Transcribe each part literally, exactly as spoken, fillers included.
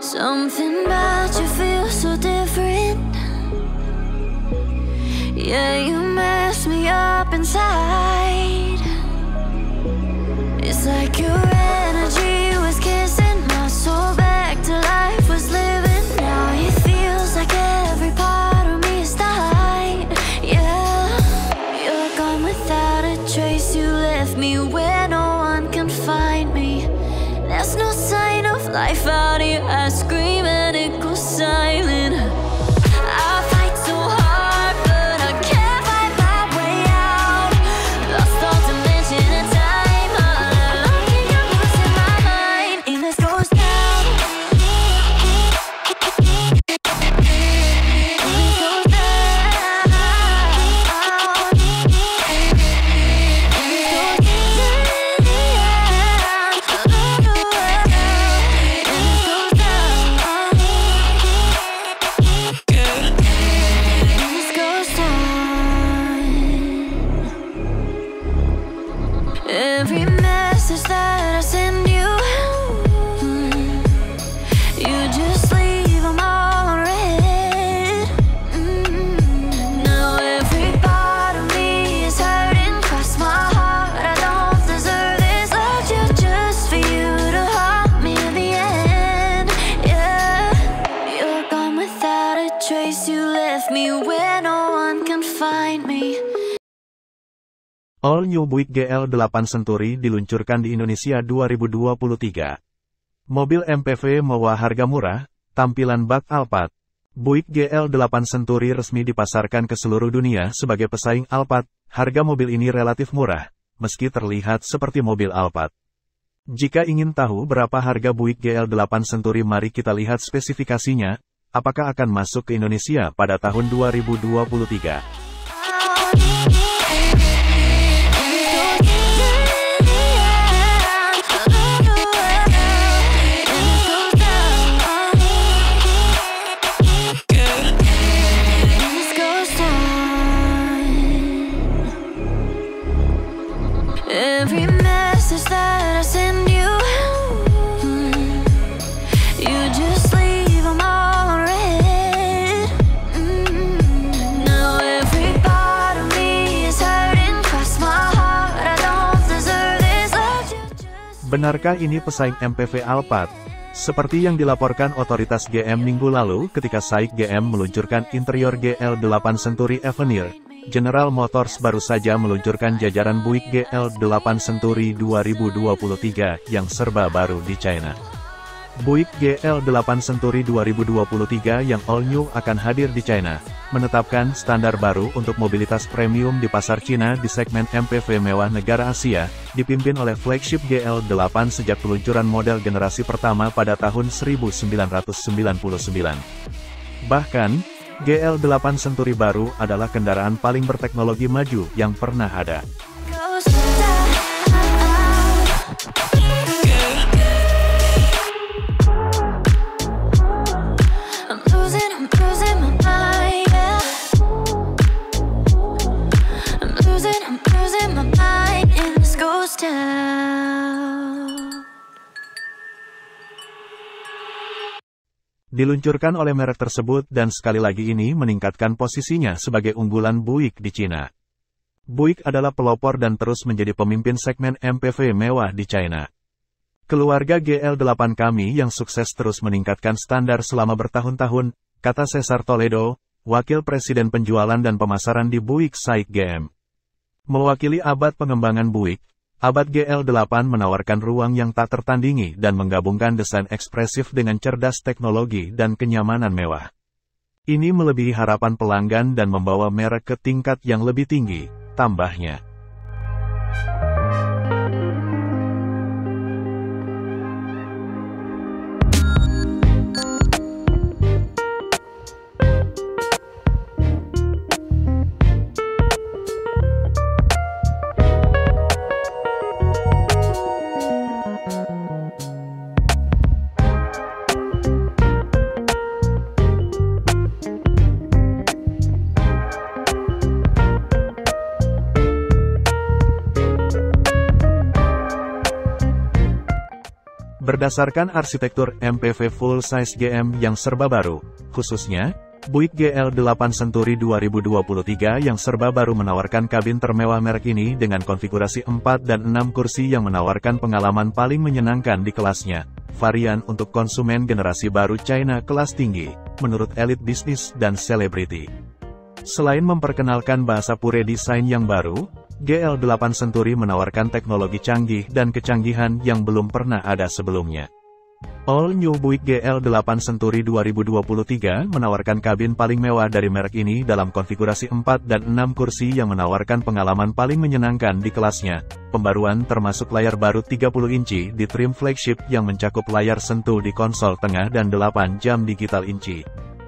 Something about you feels so different. Yeah, you mess me up inside. It's like your energy was kissing my soul back to life, was living. Now it feels like every part of me is dying. Yeah, you're gone without a trace. You left me where no one can find me. There's no sign of life out here. I scream and it goes silent. I fight so hard, but I can't fight my way out. Lost all dimension and time. All alone, can you losing my mind? And this goes down. And this goes down. Every message that I send you, mm, you just leave them all unread. Mm, now every part of me is hurting. Cross my heart, I don't deserve this. Loved you just for you to haunt me in the end. Yeah, you're gone without a trace. You left me where no one can find me. All New Buick G L delapan Century diluncurkan di Indonesia dua ribu dua puluh tiga. Mobil M P V mewah harga murah, tampilan bak Alphard. Buick G L delapan Century resmi dipasarkan ke seluruh dunia sebagai pesaing Alphard. Harga mobil ini relatif murah, meski terlihat seperti mobil Alphard. Jika ingin tahu berapa harga Buick G L delapan Century, mari kita lihat spesifikasinya, apakah akan masuk ke Indonesia pada tahun dua ribu dua puluh tiga. Every message that I send you, mm, you just leave them all unread. Mm, now every part of me is hurting. Cross my heart, I don't deserve this. Benarkah ini pesaing M P V Alphard? Seperti yang dilaporkan otoritas G M minggu lalu ketika SAIK G M meluncurkan interior G L delapan Century Avenir, General Motors baru saja meluncurkan jajaran Buick G L delapan Century dua ribu dua puluh tiga yang serba baru di China. Buick G L delapan Century dua ribu dua puluh tiga yang all new akan hadir di China, menetapkan standar baru untuk mobilitas premium di pasar Cina di segmen M P V mewah negara Asia, dipimpin oleh flagship G L delapan sejak peluncuran model generasi pertama pada tahun seribu sembilan ratus sembilan puluh sembilan. Bahkan, G L delapan Century baru adalah kendaraan paling berteknologi maju yang pernah ada. Diluncurkan oleh merek tersebut dan sekali lagi ini meningkatkan posisinya sebagai unggulan Buick di Cina. Buick adalah pelopor dan terus menjadi pemimpin segmen M P V mewah di China. Keluarga G L delapan kami yang sukses terus meningkatkan standar selama bertahun-tahun, kata Cesar Toledo, Wakil Presiden Penjualan dan Pemasaran di Buick SAIK G M. Mewakili abad pengembangan Buick, abad G L delapan menawarkan ruang yang tak tertandingi dan menggabungkan desain ekspresif dengan cerdas teknologi dan kenyamanan mewah. Ini melebihi harapan pelanggan dan membawa merek ke tingkat yang lebih tinggi, tambahnya. Berdasarkan arsitektur M P V full-size G M yang serba baru, khususnya, Buick G L delapan Century dua ribu dua puluh tiga yang serba baru menawarkan kabin termewah merek ini dengan konfigurasi empat dan enam kursi yang menawarkan pengalaman paling menyenangkan di kelasnya. Varian untuk konsumen generasi baru China kelas tinggi, menurut elit bisnis dan selebriti. Selain memperkenalkan bahasa pure desain yang baru, G L delapan Century menawarkan teknologi canggih dan kecanggihan yang belum pernah ada sebelumnya. All New Buick G L delapan Century dua ribu dua puluh tiga menawarkan kabin paling mewah dari merek ini dalam konfigurasi empat dan enam kursi yang menawarkan pengalaman paling menyenangkan di kelasnya. Pembaruan termasuk layar baru tiga puluh inci di trim flagship yang mencakup layar sentuh di konsol tengah dan delapan jam digital inci.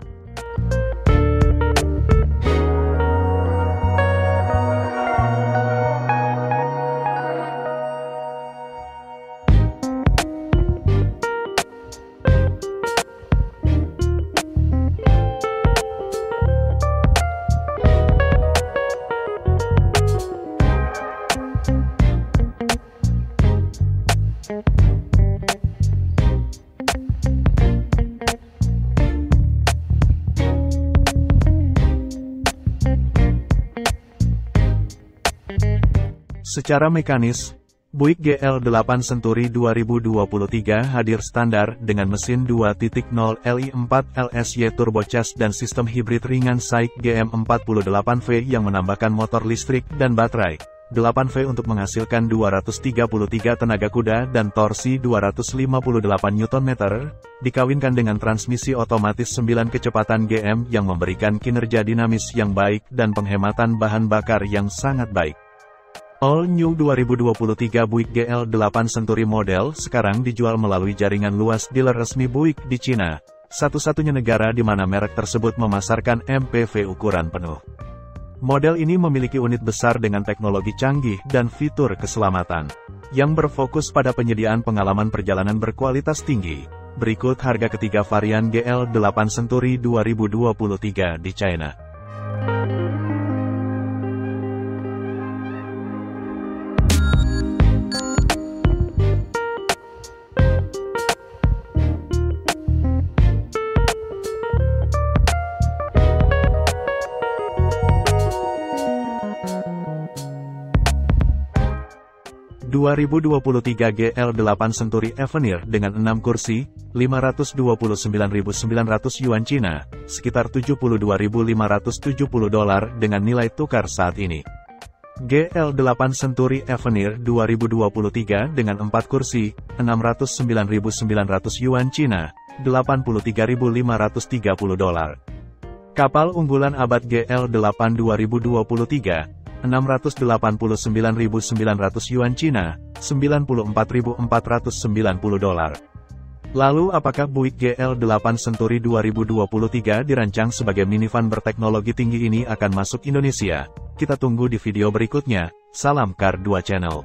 Secara mekanis, Buick G L delapan Century dua ribu dua puluh tiga hadir standar dengan mesin dua titik nol L I empat L S Y turbocharged dan sistem hibrid ringan SAIC G M empat puluh delapan V yang menambahkan motor listrik dan baterai delapan V untuk menghasilkan dua ratus tiga puluh tiga tenaga kuda dan torsi dua ratus lima puluh delapan newton meter, dikawinkan dengan transmisi otomatis sembilan kecepatan G M yang memberikan kinerja dinamis yang baik dan penghematan bahan bakar yang sangat baik. All New dua ribu dua puluh tiga Buick G L delapan Century model sekarang dijual melalui jaringan luas dealer resmi Buick di Cina, satu-satunya negara di mana merek tersebut memasarkan M P V ukuran penuh. Model ini memiliki unit besar dengan teknologi canggih dan fitur keselamatan, yang berfokus pada penyediaan pengalaman perjalanan berkualitas tinggi. Berikut harga ketiga varian G L delapan Century dua ribu dua puluh tiga di China. dua ribu dua puluh tiga G L delapan Century Avenir dengan enam kursi, lima ratus dua puluh sembilan ribu sembilan ratus yuan Cina, sekitar tujuh puluh dua ribu lima ratus tujuh puluh dolar dengan nilai tukar saat ini. G L delapan Century Avenir dua ribu dua puluh tiga dengan empat kursi, enam ratus sembilan ribu sembilan ratus yuan Cina, delapan puluh tiga ribu lima ratus tiga puluh dolar. Kapal unggulan abad G L delapan dua ribu dua puluh tiga, enam ratus delapan puluh sembilan ribu sembilan ratus yuan Cina, sembilan puluh empat ribu empat ratus sembilan puluh dolar. Lalu apakah Buick G L delapan Century dua ribu dua puluh tiga dirancang sebagai minivan berteknologi tinggi ini akan masuk Indonesia? Kita tunggu di video berikutnya. Salam Car dua Channel.